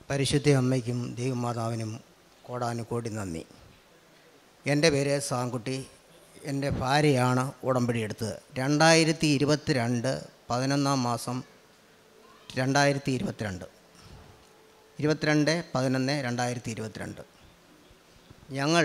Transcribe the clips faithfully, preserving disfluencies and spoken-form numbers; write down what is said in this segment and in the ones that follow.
പരിശുദ്ധ അമ്മയ്ക്കും ദൈവമാതാവിനും കോടാനുകോടി നന്ദി. എൻ്റെ പേര് സാങ്കുട്ടി. എൻ്റെ ഭാര്യയാണ് ഉടമ്പടി എടുത്തത്. രണ്ടായിരത്തി ഇരുപത്തി രണ്ട് പതിനൊന്നാം മാസം രണ്ടായിരത്തി ഇരുപത്തിരണ്ട് ഇരുപത്തിരണ്ട് പതിനൊന്ന് രണ്ടായിരത്തി ഇരുപത്തിരണ്ട് ഞങ്ങൾ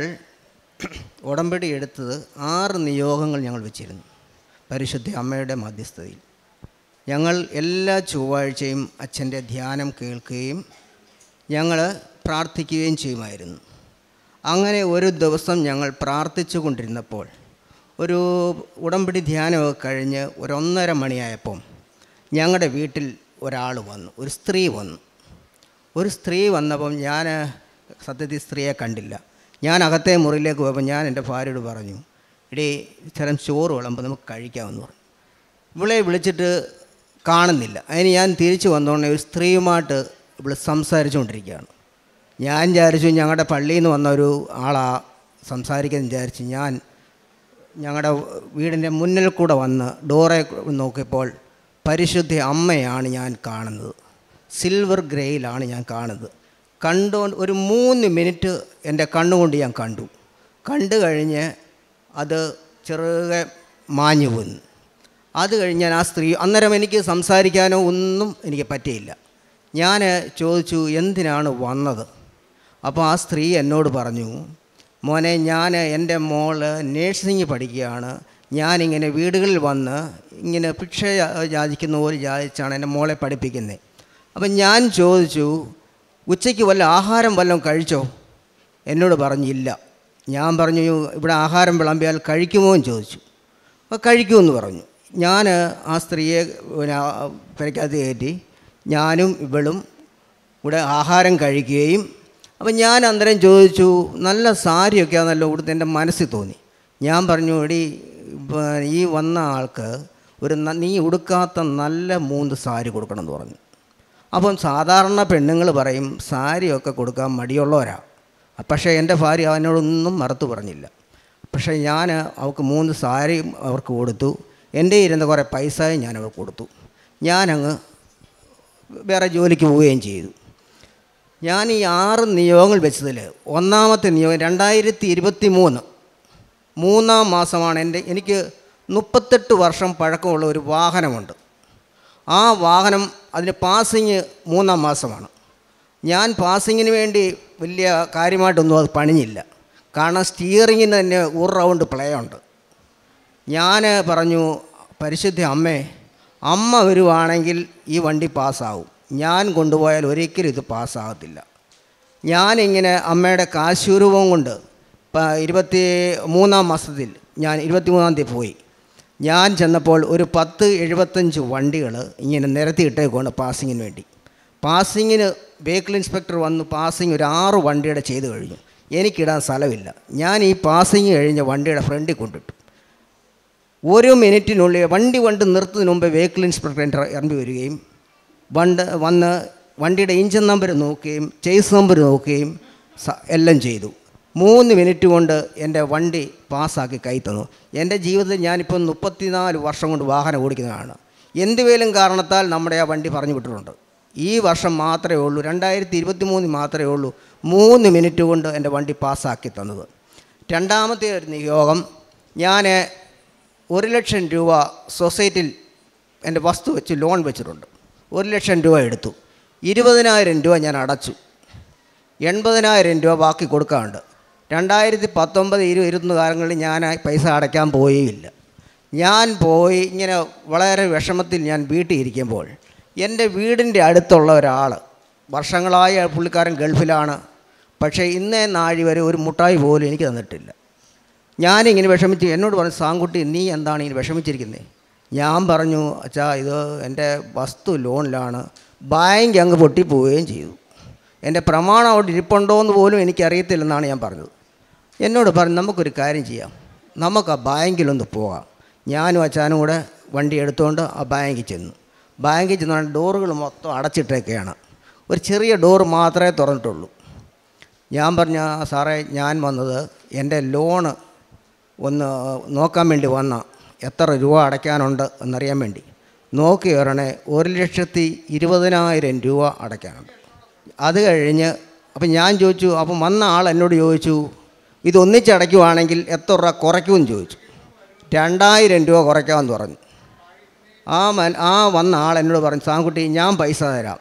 ഉടമ്പടി എടുത്തത് ആറ് നിയോഗങ്ങൾ ഞങ്ങൾ വെച്ചിരുന്നു. പരിശുദ്ധ അമ്മയുടെ മധ്യസ്ഥതയിൽ ഞങ്ങൾ എല്ലാ ചൊവ്വാഴ്ചയും അച്ഛൻ്റെ ധ്യാനം കേൾക്കുകയും ഞങ്ങൾ പ്രാർത്ഥിക്കുകയും ചെയ്യുമായിരുന്നു. അങ്ങനെ ഒരു ദിവസം ഞങ്ങൾ പ്രാർത്ഥിച്ചു കൊണ്ടിരുന്നപ്പോൾ ഒരു ഉടമ്പടി ധ്യാനമൊക്കെ കഴിഞ്ഞ് ഒരു ഒന്നര മണിയായപ്പം ഞങ്ങളുടെ വീട്ടിൽ ഒരാൾ വന്നു, ഒരു സ്ത്രീ വന്നു. ഒരു സ്ത്രീ വന്നപ്പം ഞാൻ സത്യത്തിൽ സ്ത്രീയെ കണ്ടില്ല. ഞാൻ അകത്തെ മുറിയിലേക്ക് പോയപ്പോൾ ഞാൻ എൻ്റെ ഭാര്യയോട് പറഞ്ഞു, ഇടേ ഇത്തരം ചോറ് വിളമ്പ് നമുക്ക് കഴിക്കാമെന്ന് പറഞ്ഞു. ഇവളെ വിളിച്ചിട്ട് കാണുന്നില്ല. അതിന് ഞാൻ തിരിച്ചു വന്നോണ്ടേ ഒരു സ്ത്രീയുമായിട്ട് ഇവിടെ സംസാരിച്ചുകൊണ്ടിരിക്കുകയാണ്. ഞാൻ വിചാരിച്ചു ഞങ്ങളുടെ പള്ളിയിൽ നിന്ന് വന്ന ഒരു ആളാ സംസാരിക്കാൻ വിചാരിച്ച് ഞാൻ ഞങ്ങളുടെ വീടിൻ്റെ മുന്നിൽ കൂടെ വന്ന് ഡോറെ നോക്കിയപ്പോൾ പരിശുദ്ധ അമ്മയാണ് ഞാൻ കാണുന്നത്. സിൽവർ ഗ്രേയിലാണ് ഞാൻ കാണുന്നത്. കണ്ടുകൊണ്ട് ഒരു മൂന്ന് മിനിറ്റ് എൻ്റെ കണ്ണുകൊണ്ട് ഞാൻ കണ്ടു. കണ്ടു കഴിഞ്ഞ് അത് ചെറുകെ മാഞ്ഞു പോന്നു. അത് കഴിഞ്ഞ് ഞാൻ ആ സ്ത്രീ അന്നേരം എനിക്ക് സംസാരിക്കാനോ ഒന്നും എനിക്ക് പറ്റിയില്ല. ഞാൻ ചോദിച്ചു എന്തിനാണ് വന്നത്. അപ്പോൾ ആ സ്ത്രീ എന്നോട് പറഞ്ഞു, മോനെ ഞാൻ എൻ്റെ മോള് നേഴ്സിംഗ് പഠിക്കുകയാണ്. ഞാനിങ്ങനെ വീടുകളിൽ വന്ന് ഇങ്ങനെ ഭിക്ഷ യാചിക്കുന്ന പോലെ യാചിച്ചാണ് എൻ്റെ മോളെ പഠിപ്പിക്കുന്നത്. അപ്പം ഞാൻ ചോദിച്ചു, ഉച്ചയ്ക്ക് വല്ല ആഹാരം വല്ലതും കഴിച്ചോ? എന്നോട് പറഞ്ഞില്ല. ഞാൻ പറഞ്ഞു, ഇവിടെ ആഹാരം വിളമ്പിയാൽ കഴിക്കുമോ എന്ന് ചോദിച്ചു. അപ്പോൾ കഴിക്കുമെന്ന് പറഞ്ഞു. ഞാൻ ആ സ്ത്രീയെ പിന്നെ പെരക്കകത്ത് കയറ്റി ഞാനും ഇവളും ഇവിടെ ആഹാരം കഴിക്കുകയും അപ്പം ഞാൻ അന്നേരം ചോദിച്ചു, നല്ല സാരിയൊക്കെയാണല്ലോ ഇവിടുത്തെ എൻ്റെ മനസ്സിൽ തോന്നി. ഞാൻ പറഞ്ഞു, എടി ഈ വന്ന ആൾക്ക് ഒരു നീ ഉടുക്കാത്ത നല്ല മൂന്ന് സാരി കൊടുക്കണമെന്ന് പറഞ്ഞു. അപ്പം സാധാരണ പെണ്ണുങ്ങൾ പറയും സാരിയൊക്കെ കൊടുക്കാൻ മടിയുള്ളവരാ. പക്ഷേ എൻ്റെ ഭാര്യ അവനോടൊന്നും മറുത്തു പറഞ്ഞില്ല. പക്ഷേ ഞാൻ അവൾക്ക് മൂന്ന് സാരി അവർക്ക് കൊടുത്തു. എൻ്റെ ഇരുന്ന കുറേ പൈസയും ഞാൻ അവർക്ക് കൊടുത്തു. ഞാനങ്ങ് വേറെ ജോലിക്ക് പോവുകയും ചെയ്തു. ഞാൻ ഈ ആറ് നിയോഗങ്ങൾ വെച്ചതിൽ ഒന്നാമത്തെ നിയോഗം രണ്ടായിരത്തി ഇരുപത്തി മൂന്ന് മൂന്നാം മാസമാണ്. എൻ്റെ എനിക്ക് മുപ്പത്തെട്ട് വർഷം പഴക്കമുള്ള ഒരു വാഹനമുണ്ട്. ആ വാഹനം അതിന് പാസിങ് മൂന്നാം മാസമാണ്. ഞാൻ പാസിങ്ങിന് വേണ്ടി വലിയ കാര്യമായിട്ടൊന്നും അത് പണിഞ്ഞില്ല. കാരണം സ്റ്റിയറിങ്ങിന് തന്നെ ഒരു റൗണ്ട് പ്ലേ ഉണ്ട്. ഞാൻ പറഞ്ഞു, പരിശുദ്ധ അമ്മേ, അമ്മ വരുവാണെങ്കിൽ ഈ വണ്ടി പാസ്സാവും. ഞാൻ കൊണ്ടുപോയാൽ ഒരിക്കലും ഇത് പാസ്സാകത്തില്ല. ഞാനിങ്ങനെ അമ്മയുടെ കാശുരൂപം കൊണ്ട് ഇരുപത്തി മൂന്നാം മാസത്തിൽ ഞാൻ ഇരുപത്തി മൂന്നാം തീയതി പോയി. ഞാൻ ചെന്നപ്പോൾ ഒരു പത്ത് എഴുപത്തഞ്ച് വണ്ടികൾ ഇങ്ങനെ നിരത്തിയിട്ടേക്കുകൊണ്ട് പാസിങ്ങിന് വേണ്ടി. പാസിങ്ങിന് വെഹിക്കിൾ ഇൻസ്പെക്ടർ വന്ന് പാസിങ് ഒരു ആറ് വണ്ടിയുടെ ചെയ്ത് കഴിഞ്ഞു. എനിക്കിടാൻ സ്ഥലമില്ല. ഞാൻ ഈ പാസിങ് കഴിഞ്ഞ വണ്ടിയുടെ ഫ്രണ്ടിൽ കൊണ്ടിട്ടു. ഒരു മിനിറ്റിനുള്ളിൽ വണ്ടി വണ്ടി നിർത്തുന്നതിന് മുമ്പ് വെഹിക്കിൾ ഇൻസ്പെക്ടർ എൻ്റെ ഇറങ്ങി വരികയും വണ്ട് വന്ന് വണ്ടിയുടെ എഞ്ചിൻ നമ്പർ നോക്കുകയും ചേസ് നമ്പർ നോക്കുകയും എല്ലാം ചെയ്തു. മൂന്ന് മിനിറ്റ് കൊണ്ട് എൻ്റെ വണ്ടി പാസ്സാക്കി കൈ തന്നു. എൻ്റെ ജീവിതത്തിൽ ഞാനിപ്പോൾ മുപ്പത്തിനാല് വർഷം കൊണ്ട് വാഹനം ഓടിക്കുന്നതാണ്. എന്തുവേലും കാരണത്താൽ നമ്മുടെ ആ വണ്ടി പറഞ്ഞു വിട്ടിട്ടുണ്ട്. ഈ വർഷം മാത്രമേ ഉള്ളൂ, രണ്ടായിരത്തി ഇരുപത്തി മൂന്നിൽ മാത്രമേ ഉള്ളൂ മൂന്ന് മിനിറ്റ് കൊണ്ട് എൻ്റെ വണ്ടി പാസ്സാക്കി തന്നത്. രണ്ടാമത്തെ ഒരു നിയോഗം, ഞാൻ ഒരു ലക്ഷം രൂപ സൊസൈറ്റിയിൽ എൻ്റെ വസ്തു വെച്ച് ലോൺ വെച്ചിട്ടുണ്ട്. ഒരു ലക്ഷം രൂപ എടുത്തു. ഇരുപതിനായിരം രൂപ ഞാൻ അടച്ചു. എൺപതിനായിരം രൂപ ബാക്കി കൊടുക്കാറുണ്ട്. രണ്ടായിരത്തി പത്തൊമ്പത് ഇരു ഇരുപത്തൊന്ന് കാലങ്ങളിൽ ഞാൻ പൈസ അടയ്ക്കാൻ പോയേയില്ല. ഞാൻ പോയി ഇങ്ങനെ വളരെ വിഷമത്തിൽ ഞാൻ വീട്ടിൽ ഇരിക്കുമ്പോൾ എൻ്റെ വീടിൻ്റെ അടുത്തുള്ള ഒരാൾ, വർഷങ്ങളായ പുള്ളിക്കാരൻ ഗൾഫിലാണ്, പക്ഷേ ഇന്നേ നാഴി വരെ ഒരു മുട്ടായി പോലും എനിക്ക് തന്നിട്ടില്ല. ഞാനിങ്ങനെ വിഷമിച്ച് എന്നോട് പറഞ്ഞു, സാങ്കുട്ടി നീ എന്താണ് ഇങ്ങനെ വിഷമിച്ചിരിക്കുന്നത്? ഞാൻ പറഞ്ഞു, അച്ഛാ ഇത് എൻ്റെ വസ്തു ലോണിലാണ്, ബാങ്ക് അങ്ങ് പൊട്ടിപ്പോവുകയും ചെയ്തു. എൻ്റെ പ്രമാണം അവിടെ ഇരിപ്പുണ്ടോ എന്ന് പോലും എനിക്കറിയത്തില്ലെന്നാണ് ഞാൻ പറഞ്ഞത്. എന്നോട് പറഞ്ഞു, നമുക്കൊരു കാര്യം ചെയ്യാം, നമുക്ക് ആ ബാങ്കിലൊന്ന് പോകാം. ഞാനും അച്ഛനും കൂടെ വണ്ടി എടുത്തുകൊണ്ട് ആ ബാങ്കിൽ ചെന്നു. ബാങ്കിൽ ചെന്നാൽ ഡോറുകൾ മൊത്തം അടച്ചിട്ടൊക്കെയാണ്. ഒരു ചെറിയ ഡോറ് മാത്രമേ തുറന്നിട്ടുള്ളൂ. ഞാൻ പറഞ്ഞ, സാറേ ഞാൻ വന്നത് എൻ്റെ ലോണ് ഒന്ന് നോക്കാൻ വേണ്ടി വന്ന, എത്ര രൂപ അടയ്ക്കാനുണ്ട് എന്നറിയാൻ വേണ്ടി. നോക്കി വരണേ ഒരു ലക്ഷത്തി ഇരുപതിനായിരം രൂപ അടയ്ക്കാനുണ്ട്. അത് കഴിഞ്ഞ് അപ്പം ഞാൻ ചോദിച്ചു, അപ്പം വന്ന ആൾ എന്നോട് ചോദിച്ചു, ഇതൊന്നിച്ചടയ്ക്കുവാണെങ്കിൽ എത്ര രൂപ കുറയ്ക്കുമെന്ന് ചോദിച്ചു. രണ്ടായിരം രൂപ കുറയ്ക്കാമെന്ന് പറഞ്ഞു. ആ മൻ ആ വന്ന ആൾ എന്നോട് പറഞ്ഞു, സാൻകുട്ടി ഞാൻ പൈസ തരാം,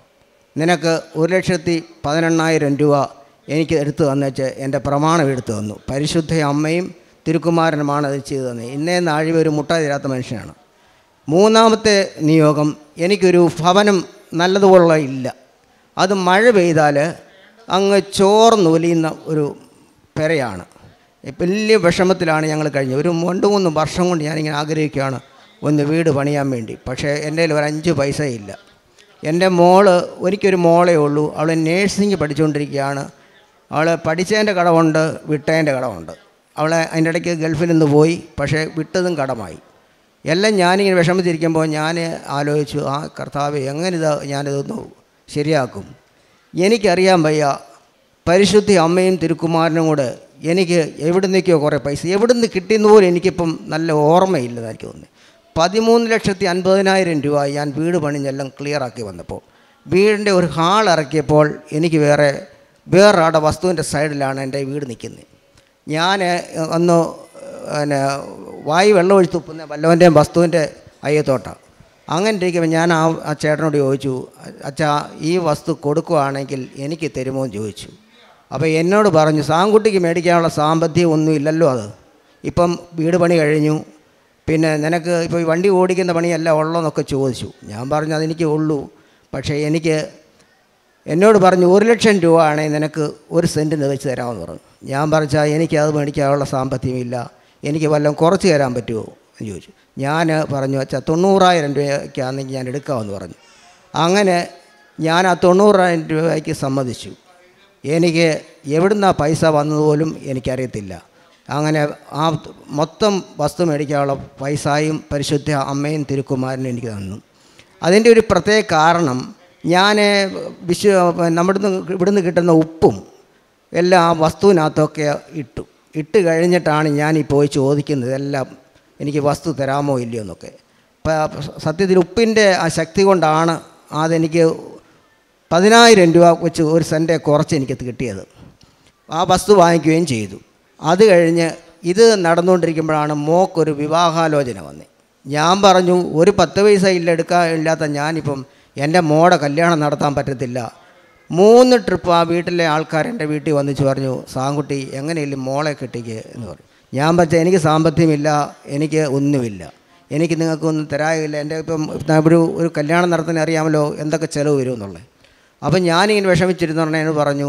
നിനക്ക് ഒരു ലക്ഷത്തി പതിനെണ്ണായിരം രൂപ എനിക്ക് എടുത്തു തന്നേച്ച് എൻ്റെ പ്രമാണം എടുത്തു തന്നു. പരിശുദ്ധ അമ്മയും തിരുക്കുമാരനുമാണ് അത് ചെയ്തു തന്നെ. ഇന്നേ നാഴിക ഒരു മുട്ട തരാത്ത മനുഷ്യനാണ്. മൂന്നാമത്തെ നിയോഗം, എനിക്കൊരു ഭവനം നല്ലതുപോലെ ഇല്ല, അത് മഴ പെയ്താൽ അങ്ങ് ചോർന്നൊലിയുന്ന ഒരു പെരയാണ്. വലിയ വിഷമത്തിലാണ് ഞങ്ങൾ കഴിഞ്ഞത്. ഒരു രണ്ട് മൂന്ന് വർഷം കൊണ്ട് ഞാനിങ്ങനെ ആഗ്രഹിക്കുകയാണ് ഒന്ന് വീട് പണിയാൻ വേണ്ടി. പക്ഷേ എൻ്റെ കയ്യിൽ ഒരു അഞ്ച് പൈസ ഇല്ല. എൻ്റെ മോള്, ഒരിക്കൊരു മോളേ ഉള്ളൂ, അവൾ നേഴ്സിംഗ് പഠിച്ചുകൊണ്ടിരിക്കുകയാണ്. അവൾ പഠിച്ചതിൻ്റെ കടമുണ്ട്, വിട്ടതിൻ്റെ കടമുണ്ട്. അവളെ അതിൻ്റെ ഇടയ്ക്ക് ഗൾഫിൽ നിന്ന് പോയി, പക്ഷേ വിട്ടതും കടമായി. എല്ലാം ഞാനിങ്ങനെ വിഷമിച്ചിരിക്കുമ്പോൾ ഞാൻ ആലോചിച്ചു, ആ കർത്താവ് എങ്ങനെ ഇത് ഞാനിതൊന്ന് ശരിയാക്കും. എനിക്കറിയാൻ വയ്യ, പരിശുദ്ധ അമ്മയും തിരുക്കുമാരനും കൂടെ എനിക്ക് എവിടെ നിന്നൊക്കെയോ കുറേ പൈസ എവിടെ നിന്ന് കിട്ടിയെന്ന് പോലും എനിക്കിപ്പം നല്ല ഓർമ്മയില്ലെന്ന് എനിക്ക് തോന്നി. പതിമൂന്ന് ലക്ഷത്തി അൻപതിനായിരം രൂപ ഞാൻ വീട് പണിഞ്ഞെല്ലാം ക്ലിയറാക്കി വന്നപ്പോൾ, വീടിൻ്റെ ഒരു ഹാൾ ഇറക്കിയപ്പോൾ എനിക്ക് വേറെ വേറൊരാടെ വസ്തുവിൻ്റെ സൈഡിലാണ് എൻ്റെ വീട് നിൽക്കുന്നത്. ഞാൻ ഒന്ന് പിന്നെ വായി വെള്ളം ഒഴിച്ച് തുപ്പുന്ന വല്ലവൻ്റെയും വസ്തുവിൻ്റെ അയ്യത്തോട്ടാണ്. അങ്ങനെ ഇരിക്കുമ്പോൾ ഞാൻ ആ ആ ചേട്ടനോട് ചോദിച്ചു, അച്ഛാ ഈ വസ്തു കൊടുക്കുകയാണെങ്കിൽ എനിക്ക് തരുമോ എന്ന് ചോദിച്ചു. അപ്പോൾ എന്നോട് പറഞ്ഞു, സാൻകുട്ടിക്ക് മേടിക്കാനുള്ള സാമ്പത്തികം ഒന്നും ഇല്ലല്ലോ, അത് ഇപ്പം വീട് പണി കഴിഞ്ഞു, പിന്നെ നിനക്ക് ഇപ്പോൾ ഈ വണ്ടി ഓടിക്കുന്ന പണിയല്ല ഉള്ളോ എന്നൊക്കെ ചോദിച്ചു. ഞാൻ പറഞ്ഞു അതെനിക്ക് ഉള്ളൂ, പക്ഷേ എനിക്ക് എന്നോട് പറഞ്ഞു ഒരു ലക്ഷം രൂപ ആണെങ്കിൽ നിനക്ക് ഒരു സെൻറ്റിന് വെച്ച് തരാമെന്ന് പറഞ്ഞു. ഞാൻ പറഞ്ഞാൽ എനിക്കത് മേടിക്കാനുള്ള സാമ്പത്തികമില്ല, എനിക്ക് വല്ലതും കുറച്ച് തരാൻ പറ്റുമോ എന്ന് ചോദിച്ചു. ഞാൻ പറഞ്ഞു, അച്ഛാ തൊണ്ണൂറായിരം രൂപയ്ക്കാണെങ്കിൽ ഞാൻ എടുക്കാമെന്ന് പറഞ്ഞു. അങ്ങനെ ഞാൻ ആ തൊണ്ണൂറായിരം രൂപയ്ക്ക് സമ്മതിച്ചു. എനിക്ക് എവിടുന്ന പൈസ വന്നതുപോലും എനിക്കറിയത്തില്ല. അങ്ങനെ ആ മൊത്തം വസ്തു മേടിക്കാനുള്ള പൈസയും പരിശുദ്ധ അമ്മയും തിരുക്കുമാരനും എനിക്ക് തന്നു. അതിൻ്റെ ഒരു പ്രത്യേക കാരണം, ഞാൻ വിശ്വ നമ്മുടെ ഇവിടുന്ന് കിട്ടുന്ന ഉപ്പും എല്ലാം ആ വസ്തുവിനകത്തൊക്കെ ഇട്ടു ഇട്ട് കഴിഞ്ഞിട്ടാണ് ഞാൻ ഈ പോയി ചോദിക്കുന്നത്, എല്ലാം എനിക്ക് വസ്തു തരാമോ ഇല്ലയോ എന്നൊക്കെ. സത്യത്തിൽ ഉപ്പിൻ്റെ ആ ശക്തി കൊണ്ടാണ് അതെനിക്ക് പതിനായിരം രൂപ വെച്ച് ഒരു സെൻറ്റ് കുറച്ച് എനിക്ക് കിട്ടിയത്. ആ വസ്തു വാങ്ങിക്കുകയും ചെയ്തു. അത് കഴിഞ്ഞ് ഇത് നടന്നുകൊണ്ടിരിക്കുമ്പോഴാണ് മോക്കൊരു വിവാഹാലോചന വന്നത്. ഞാൻ പറഞ്ഞു, ഒരു പത്ത് പൈസ ഇല്ല എടുക്കാൻ ഇല്ലാത്ത ഞാനിപ്പം എൻ്റെ മോടെ കല്യാണം നടത്താൻ പറ്റത്തില്ല. മൂന്ന് ട്രിപ്പ് ആ വീട്ടിലെ ആൾക്കാർ എൻ്റെ വീട്ടിൽ വന്നിച്ച് പറഞ്ഞു, സാൻകുട്ടി എങ്ങനെയില്ല മോളെ കെട്ടിക്ക് എന്ന് പറഞ്ഞു. ഞാൻ പറഞ്ഞാൽ എനിക്ക് സാമ്പത്തികമില്ല, എനിക്ക് ഒന്നുമില്ല, എനിക്ക് നിങ്ങൾക്കൊന്നും തരാനില്ല. എൻ്റെ ഇപ്പം ഒരു ഒരു കല്യാണം നടത്താൻ അറിയാമല്ലോ എന്തൊക്കെ ചിലവ് വരും എന്നുള്ളത്. അപ്പം ഞാനിങ്ങനെ വിഷമിച്ചിരുന്നു പറഞ്ഞു,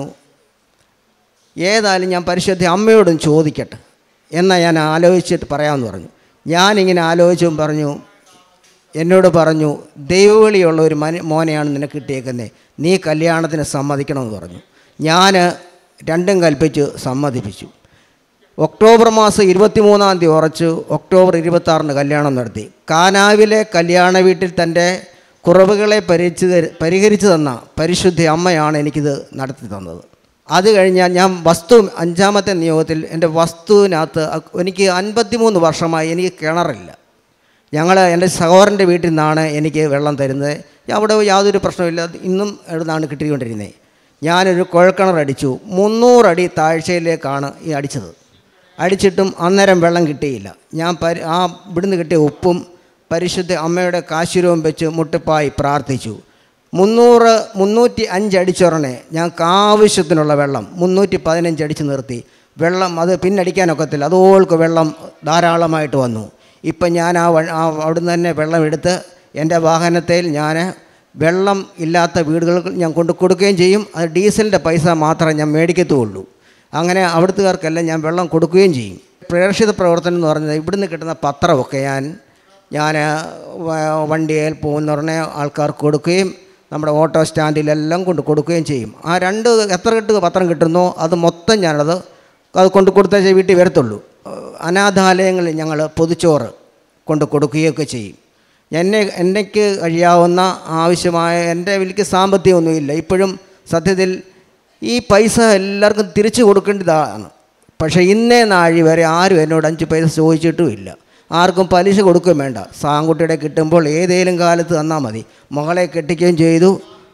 ഏതായാലും ഞാൻ പരിശുദ്ധ അമ്മയോടും ചോദിക്കട്ടെ എന്നാൽ ഞാൻ ആലോചിച്ചിട്ട് പറയാമെന്ന് പറഞ്ഞു. ഞാനിങ്ങനെ ആലോചിച്ചും പറഞ്ഞു, എന്നോട് പറഞ്ഞു, ദൈവവിളിയുള്ള ഒരു മന മോനെയാണ് നിനക്ക് കിട്ടിയേക്കുന്നത്, നീ കല്യാണത്തിന് സമ്മതിക്കണമെന്ന് പറഞ്ഞു. ഞാൻ രണ്ടും കൽപ്പിച്ച് സമ്മതിപ്പിച്ചു. ഒക്ടോബർ മാസം ഇരുപത്തി മൂന്നാം തീയതി ഉറച്ചു. ഒക്ടോബർ ഇരുപത്താറിന് കല്യാണം നടത്തി. കാനാവിലെ കല്യാണ വീട്ടിൽ തൻ്റെ കുറവുകളെ പരിഹരിച്ച് പരിഹരിച്ചു തന്ന പരിശുദ്ധ അമ്മയാണ് എനിക്കിത് നടത്തി തന്നത്. അത് കഴിഞ്ഞാൽ ഞാൻ വസ്തു അഞ്ചാമത്തെ നിയോഗത്തിൽ എൻ്റെ വസ്തുവിനകത്ത് എനിക്ക് അൻപത്തി മൂന്ന് വർഷമായി എനിക്ക് കിണറില്ല. ഞങ്ങൾ എൻ്റെ സഹോദരൻ്റെ വീട്ടിൽ നിന്നാണ് എനിക്ക് വെള്ളം തരുന്നത്. അവിടെ യാതൊരു പ്രശ്നമില്ല, ഇന്നും എവിടുന്നാണ് കിട്ടിക്കൊണ്ടിരുന്നത്. ഞാനൊരു കുഴൽക്കിണർ അടിച്ചു. മുന്നൂറടി താഴ്ചയിലേക്കാണ് ഈ അടിച്ചത്. അടിച്ചിട്ടും അന്നേരം വെള്ളം കിട്ടിയില്ല. ഞാൻ പരി ആ ഇവിടുന്ന് കിട്ടിയ ഉപ്പും പരിശുദ്ധ അമ്മയുടെ കാശുരവും വെച്ച് മുട്ടിപ്പായി പ്രാർത്ഥിച്ചു. മുന്നൂറ് മുന്നൂറ്റി അഞ്ച് അടിച്ചുറണേ ഞങ്ങൾക്ക് ആവശ്യത്തിനുള്ള വെള്ളം മുന്നൂറ്റി പതിനഞ്ച് അടിച്ച് നിർത്തി. വെള്ളം അത് പിന്നടിക്കാനൊക്കത്തില്ല, അതുപോൾക്ക് വെള്ളം ധാരാളമായിട്ട് വന്നു. ഇപ്പം ഞാൻ ആ ആ അവിടുന്ന് തന്നെ വെള്ളം എടുത്ത് എൻ്റെ വാഹനത്തിൽ ഞാൻ വെള്ളം ഇല്ലാത്ത വീടുകൾക്ക് ഞാൻ കൊണ്ട് കൊടുക്കുകയും ചെയ്യും. അത് ഡീസലിൻ്റെ പൈസ മാത്രമേ ഞാൻ മേടിക്കത്തുള്ളൂ. അങ്ങനെ അവിടുത്തുകാർക്കെല്ലാം ഞാൻ വെള്ളം കൊടുക്കുകയും ചെയ്യും. പ്രേക്ഷിത പ്രവർത്തനം എന്ന് പറഞ്ഞത് ഇവിടുന്ന് കിട്ടുന്ന പത്രമൊക്കെ ഞാൻ ഞാൻ വണ്ടിയിൽ പോകുന്ന ഉടനെ ആൾക്കാർക്ക് കൊടുക്കുകയും നമ്മുടെ ഓട്ടോ സ്റ്റാൻഡിലെല്ലാം കൊണ്ട് കൊടുക്കുകയും ചെയ്യും. ആ രണ്ട് എത്ര കിട്ടുക പത്രം കിട്ടുന്നോ അത് മൊത്തം ഞാനത് അത് കൊണ്ട് കൊടുത്താൽ വീട്ടിൽ വരത്തുള്ളൂ. അനാഥാലയങ്ങളിൽ ഞങ്ങൾ പൊതിച്ചോറ് കൊണ്ട് കൊടുക്കുകയൊക്കെ ചെയ്യും. എന്നെ എനിക്ക് കഴിയാവുന്ന ആവശ്യമായ എൻ്റെ വലിയ സാമ്പത്തികമൊന്നുമില്ല. ഇപ്പോഴും സത്യത്തിൽ ഈ പൈസ എല്ലാവർക്കും തിരിച്ചു കൊടുക്കേണ്ടതാണ്. പക്ഷേ ഇന്നേ നാഴി വരെ ആരും എന്നോട് അഞ്ച് പൈസ ചോദിച്ചിട്ടുമില്ല. ആർക്കും പലിശ കൊടുക്കുകയും വേണ്ട. സാൻകുട്ടിയുടെ കിട്ടുമ്പോൾ ഏതെങ്കിലും കാലത്ത് തന്നാൽ മതി. മകളെ കെട്ടിക്കുകയും ചെയ്തു.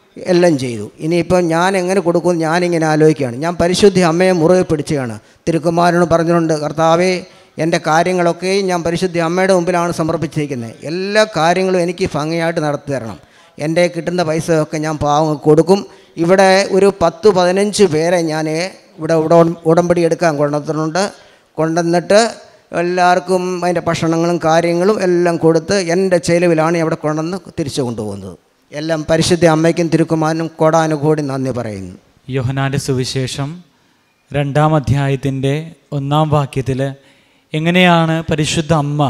എല്ലാം ചെയ്തു. ഇനിയിപ്പം ഞാൻ എങ്ങനെ കൊടുക്കും ഞാനിങ്ങനെ ആലോചിക്കുകയാണ്. ഞാൻ പരിശുദ്ധ അമ്മയെ മുറുകെ പിടിക്കുകയാണ്. തിരുക്കുമാരനോട് പറഞ്ഞിട്ടുണ്ട്, കർത്താവേ എൻ്റെ കാര്യങ്ങളൊക്കെയും ഞാൻ പരിശുദ്ധ അമ്മയുടെ മുമ്പിലാണ് സമർപ്പിച്ചിരിക്കുന്നത്. എല്ലാ കാര്യങ്ങളും എനിക്ക് ഭംഗിയായിട്ട് നടത്തി തരണം. എൻ്റെ കിട്ടുന്ന പൈസയൊക്കെ ഞാൻ പാവങ്ങൾക്ക് കൊടുക്കും. ഇവിടെ ഒരു പത്ത് പതിനഞ്ച് പേരെ ഞാൻ ഇവിടെ ഉടമ്പടി എടുക്കാൻ കൊണ്ടുവന്നിട്ടുണ്ട്. കൊണ്ടുവന്നിട്ട് എല്ലാവർക്കും അതിൻ്റെ ഭക്ഷണങ്ങളും കാര്യങ്ങളും എല്ലാം കൊടുത്ത് എൻ്റെ ചെലവിലാണ് ഇവിടെ കൊണ്ടുവന്ന് തിരിച്ചു കൊണ്ടുപോകുന്നത്. എല്ലാം പരിശുദ്ധ അമ്മയ്ക്കും തിരുക്കുമാരനും കോടാനുകോടി നന്ദി പറയുന്നു. യോഹന്നാൻ്റെ സുവിശേഷം രണ്ടാം അധ്യായത്തിൻ്റെ ഒന്നാം വാക്യത്തിൽ എങ്ങനെയാണ് പരിശുദ്ധ അമ്മ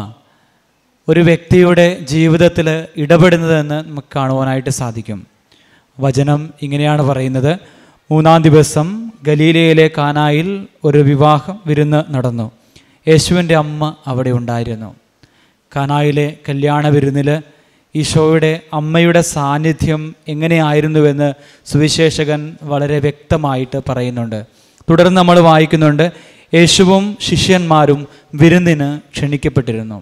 ഒരു വ്യക്തിയുടെ ജീവിതത്തിൽ ഇടപെടുന്നതെന്ന് നമുക്ക് കാണുവാനായിട്ട് സാധിക്കും. വചനം ഇങ്ങനെയാണ് പറയുന്നത്: മൂന്നാം ദിവസം ഗലീലയിലെ കാനായിൽ ഒരു വിവാഹം വിരുന്ന് നടന്നു. യേശുവിൻ്റെ അമ്മ അവിടെ ഉണ്ടായിരുന്നു. കാനായിലെ കല്യാണ വിരുന്നിൽ ഈശോയുടെ അമ്മയുടെ സാന്നിധ്യം എങ്ങനെയായിരുന്നുവെന്ന് സുവിശേഷകൻ വളരെ വ്യക്തമായിട്ട് പറയുന്നുണ്ട്. തുടർന്ന് നമ്മൾ വായിക്കുന്നുണ്ട്, യേശുവും ശിഷ്യന്മാരും വിരുന്നിന് ക്ഷണിക്കപ്പെട്ടിരുന്നു.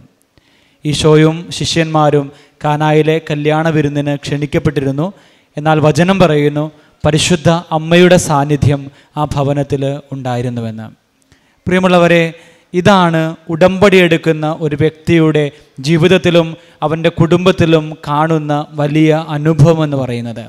ഈശോയും ശിഷ്യന്മാരും കാനായിലെ കല്യാണ വിരുന്നിന് ക്ഷണിക്കപ്പെട്ടിരുന്നു. എന്നാൽ വചനം പറയുന്നു, പരിശുദ്ധ അമ്മയുടെ സാന്നിധ്യം ആ ഭവനത്തിൽ ഉണ്ടായിരുന്നുവെന്ന്. പ്രിയമുള്ളവരെ, ഇതാണ് ഉടമ്പടി എടുക്കുന്ന ഒരു വ്യക്തിയുടെ ജീവിതത്തിലും അവൻ്റെ കുടുംബത്തിലും കാണുന്ന വലിയ അനുഭവം എന്ന് പറയുന്നത്.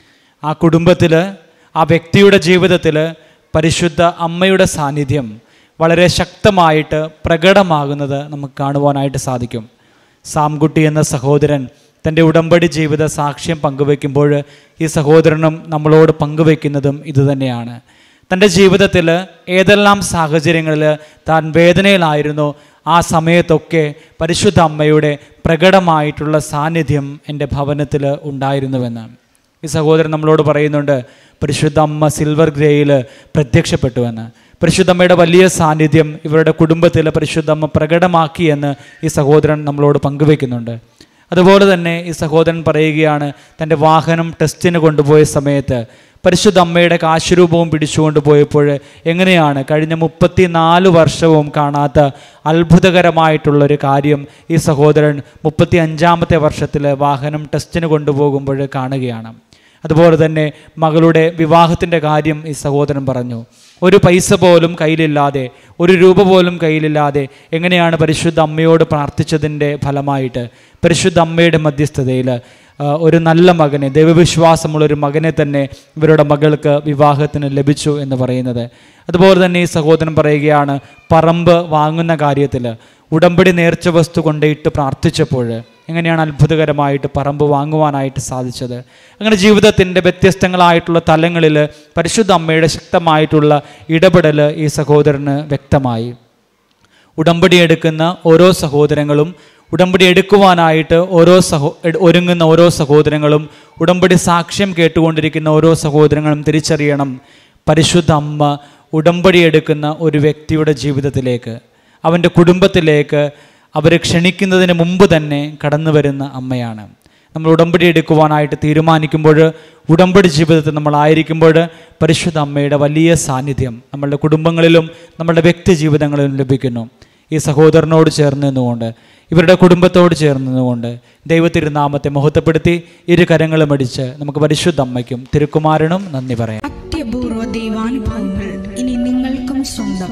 ആ കുടുംബത്തിൽ, ആ വ്യക്തിയുടെ ജീവിതത്തിൽ പരിശുദ്ധ അമ്മയുടെ സാന്നിധ്യം വളരെ ശക്തമായിട്ട് പ്രകടമാകുന്നത് നമുക്ക് കാണുവാനായിട്ട് സാധിക്കും. സാംകുട്ടി എന്ന സഹോദരൻ തൻ്റെ ഉടമ്പടി ജീവിത സാക്ഷ്യം പങ്കുവയ്ക്കുമ്പോൾ ഈ സഹോദരനും നമ്മളോട് പങ്കുവയ്ക്കുന്നതും ഇതുതന്നെയാണ്. തൻ്റെ ജീവിതത്തിൽ ഏതെല്ലാം സാഹചര്യങ്ങളിൽ താൻ വേദനയിലായിരുന്നോ ആ സമയത്തൊക്കെ പരിശുദ്ധ അമ്മയുടെ പ്രകടമായിട്ടുള്ള സാന്നിധ്യം എൻ്റെ ഭവനത്തിൽ ഉണ്ടായിരുന്നുവെന്ന് ഈ സഹോദരൻ നമ്മളോട് പറയുന്നുണ്ട്. പരിശുദ്ധ അമ്മ സിൽവർ ഗ്രേയിൽ പ്രത്യക്ഷപ്പെട്ടുവെന്ന്, പരിശുദ്ധമ്മയുടെ വലിയ സാന്നിധ്യം ഇവരുടെ കുടുംബത്തിൽ പരിശുദ്ധമ്മ പ്രകടമാക്കിയെന്ന് ഈ സഹോദരൻ നമ്മളോട് പങ്കുവയ്ക്കുന്നുണ്ട്. അതുപോലെ തന്നെ ഈ സഹോദരൻ പറയുകയാണ്, തൻ്റെ വാഹനം ടെസ്റ്റിന് കൊണ്ടുപോയ സമയത്ത് പരിശുദ്ധ അമ്മയുടെ കാശുരൂപവും പിടിച്ചുകൊണ്ട് പോയപ്പോൾ എങ്ങനെയാണ് കഴിഞ്ഞ മുപ്പത്തി നാല് വർഷവും കാണാത്ത അത്ഭുതകരമായിട്ടുള്ളൊരു കാര്യം ഈ സഹോദരൻ മുപ്പത്തി അഞ്ചാമത്തെ വർഷത്തിൽ വാഹനം ടെസ്റ്റിന് കൊണ്ടുപോകുമ്പോൾ കാണുകയാണ്. അതുപോലെ തന്നെ മകളുടെ വിവാഹത്തിൻ്റെ കാര്യം ഈ സഹോദരൻ പറഞ്ഞു. ഒരു പൈസ പോലും കയ്യിലില്ലാതെ, ഒരു രൂപ പോലും കയ്യിലില്ലാതെ എങ്ങനെയാണ് പരിശുദ്ധ അമ്മയോട് പ്രാർത്ഥിച്ചതിൻ്റെ ഫലമായിട്ട് പരിശുദ്ധ അമ്മയുടെ മധ്യസ്ഥതയിൽ ഒരു നല്ല മകനെ, ദൈവവിശ്വാസമുള്ളൊരു മകനെ തന്നെ ഇവരുടെ മകൾക്ക് വിവാഹത്തിന് ലഭിച്ചു എന്ന് പറയുന്നത്. അതുപോലെ തന്നെ ഈ സഹോദരൻ പറയുകയാണ്, പറമ്പ് വാങ്ങുന്ന കാര്യത്തിൽ ഉടമ്പടി നേർച്ച വസ്തു കൊണ്ടിട്ട് പ്രാർത്ഥിച്ചപ്പോൾ എങ്ങനെയാണ് അത്ഭുതകരമായിട്ട് പറമ്പ് വാങ്ങുവാനായിട്ട് സാധിച്ചത്. അങ്ങനെ ജീവിതത്തിൻ്റെ വ്യത്യസ്തങ്ങളായിട്ടുള്ള തലങ്ങളിൽ പരിശുദ്ധ അമ്മയുടെ ശക്തമായിട്ടുള്ള ഇടപെടൽ ഈ സഹോദരന് വ്യക്തമായി. ഉടമ്പടി എടുക്കുന്ന ഓരോ സഹോദരങ്ങളും, ഉടമ്പടി എടുക്കുവാനായിട്ട് ഓരോ സഹോ ഒരുങ്ങുന്ന ഓരോ സഹോദരങ്ങളും, ഉടമ്പടി സാക്ഷ്യം കേട്ടുകൊണ്ടിരിക്കുന്ന ഓരോ സഹോദരങ്ങളും തിരിച്ചറിയണം, പരിശുദ്ധ അമ്മ ഉടമ്പടി എടുക്കുന്ന ഒരു വ്യക്തിയുടെ ജീവിതത്തിലേക്ക്, അവൻ്റെ കുടുംബത്തിലേക്ക് അവർ ക്ഷണിക്കുന്നതിന് മുമ്പ് തന്നെ കടന്നു വരുന്ന അമ്മയാണ്. നമ്മൾ ഉടമ്പടി എടുക്കുവാനായിട്ട് തീരുമാനിക്കുമ്പോൾ, ഉടമ്പടി ജീവിതത്തിൽ നമ്മളായിരിക്കുമ്പോൾ പരിശുദ്ധ അമ്മയുടെ വലിയ സാന്നിധ്യം നമ്മളുടെ കുടുംബങ്ങളിലും നമ്മളുടെ വ്യക്തി ജീവിതങ്ങളിലും ലഭിക്കുന്നു. ഈ സഹോദരനോട് ചേർന്ന് നിന്നുകൊണ്ട്, ഇവരുടെ കുടുംബത്തോട് ചേർന്ന് നിന്നുകൊണ്ട് ദൈവത്തിരുനാമത്തെ മഹത്വപ്പെടുത്തി ഇരു കരങ്ങളും അടിച്ച് നമുക്ക് പരിശുദ്ധ അമ്മയ്ക്കും തിരുക്കുമാരനും നന്ദി പറയാം. അത്യപൂർവ ദൈവാനുഭവങ്ങൾ ഇനി നിങ്ങൾക്കും സ്വന്തം.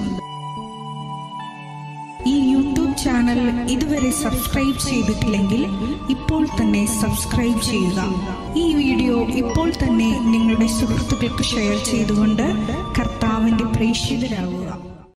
ഈ യൂട്യൂബ് ചാനൽ ഇതുവരെ സബ്സ്ക്രൈബ് ചെയ്തിട്ടില്ലെങ്കിൽ ഇപ്പോൾ തന്നെ സബ്സ്ക്രൈബ് ചെയ്യുക. ഈ വീഡിയോ ഇപ്പോൾ തന്നെ നിങ്ങളുടെ സുഹൃത്തുക്കൾക്ക് ഷെയർ ചെയ്തുകൊണ്ട് കർത്താവിൻ്റെ പ്രേക്ഷിതരാകുക.